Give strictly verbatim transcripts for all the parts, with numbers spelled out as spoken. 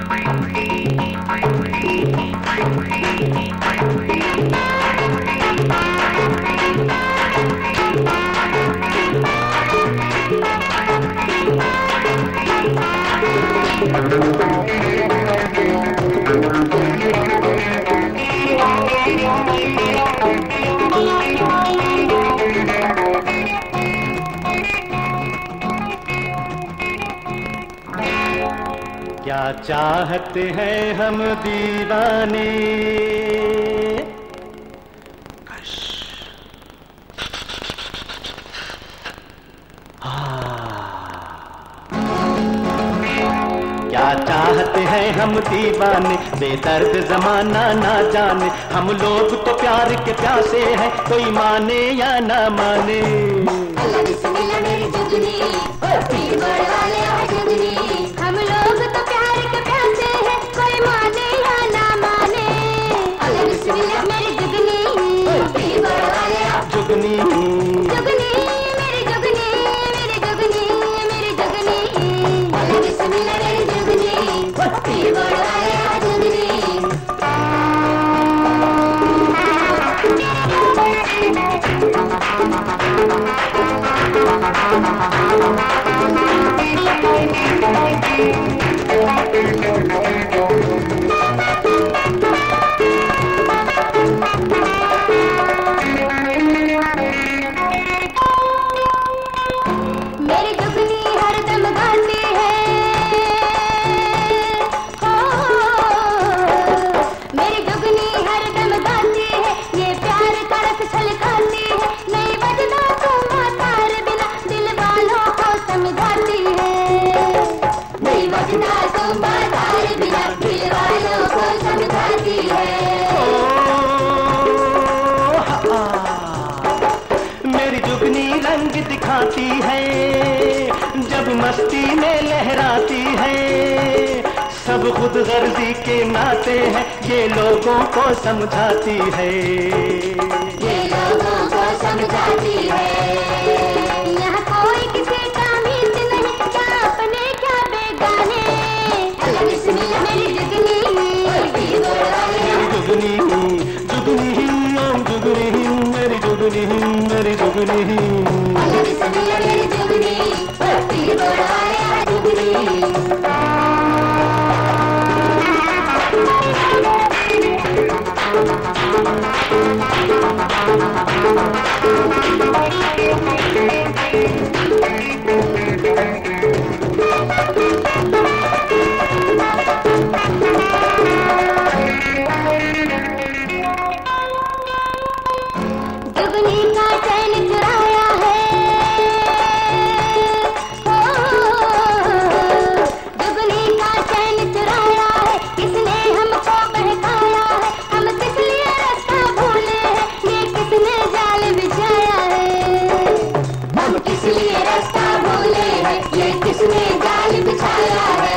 क्या चाहते हैं हम दीवाने, क्या चाहते हैं हम दीवाने, बेदर्द जमाना ना जाने। हम लोग तो प्यार के प्यासे हैं, कोई माने या ना माने। हम लोग तो प्यार के प्यासे हैं, कोई माने या ना माने। मेरी जुगनी जुगनी जुगनी मेरी जुगनी मेरी जुगनी मेरी जुगनी मेरी जुगनी पीर बड़ वाले जुगनी। मेरी जुगनी हरदम गाती है, हो मेरी जुगनी हरदम गाती है, ये प्यार का रस छलकाती है। नहीं बजना तो मातार बिना दिल वालों को समझाती है। नहीं बजना तो मातार बिना दिल वालों को समझाती है। मेरी जुगनी रंग दिखाती है, जब मस्ती में लहराती है। सब खुद गर्जी के नाते हैं, ये लोगों को समझाती है। ये लोगों को समझाती है। यहाँ कोई किसी का मीत नहीं, क्या अपने क्या बेगाने। मेरी जुगनी मेरी जुगनी जुगनी ओम जुगनी मेरी जुगनी मेरी जुगनी मेरी जुगनी पीर बड़ वाले जुगनी। जुगनी का चैन चुराया है, हो जुगनी का चैन चुराया है। किसने हमको बहकाया है, हम किस लिए रास्ता भूले हैं। ये किसने जाल बिछाया है, हम किस लिए रास्ता भूले हैं। ये किसने जाल बिछाया है।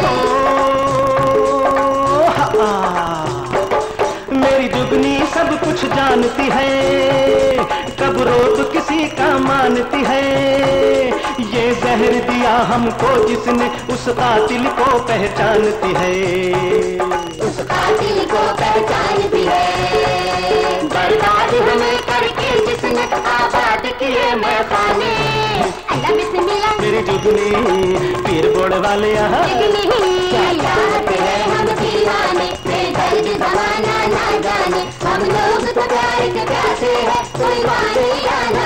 मेरी जुगनी सब कुछ जानती है, कब रोक किसी का मानती है। ये जहर दिया हमको जिसने, उस कातिल को पहचानती है। उस कातिल को पहचानती है। बर्बाद हमें करके जिसने आबाद किए मखाने। अल्लाह बिस्मिल्लाह मेरी जुगनी पीर बोड़ वाले यहाँ क्या चाहते हैं हम दीवाने, बेदर्द जमाना ना जाने। हम लोग तो प्यार के प्यासे हैं, कोई माने या ना